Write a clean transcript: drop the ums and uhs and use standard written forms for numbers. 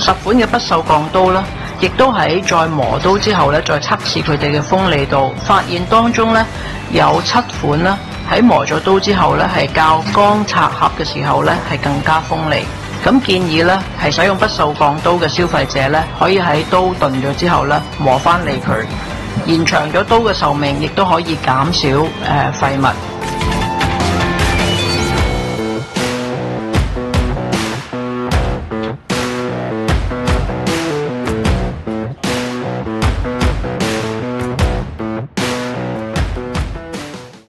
10款嘅不鏽鋼刀啦，亦都喺再磨刀之後咧，再測試佢哋嘅鋒利度，發現當中咧有7款啦，喺磨咗刀之後咧係較剛拆合嘅時候咧係更加鋒利。咁建議咧係使用不鏽鋼刀嘅消費者咧，可以喺刀鈍咗之後咧磨翻利佢，延長咗刀嘅壽命，亦都可以減少廢物。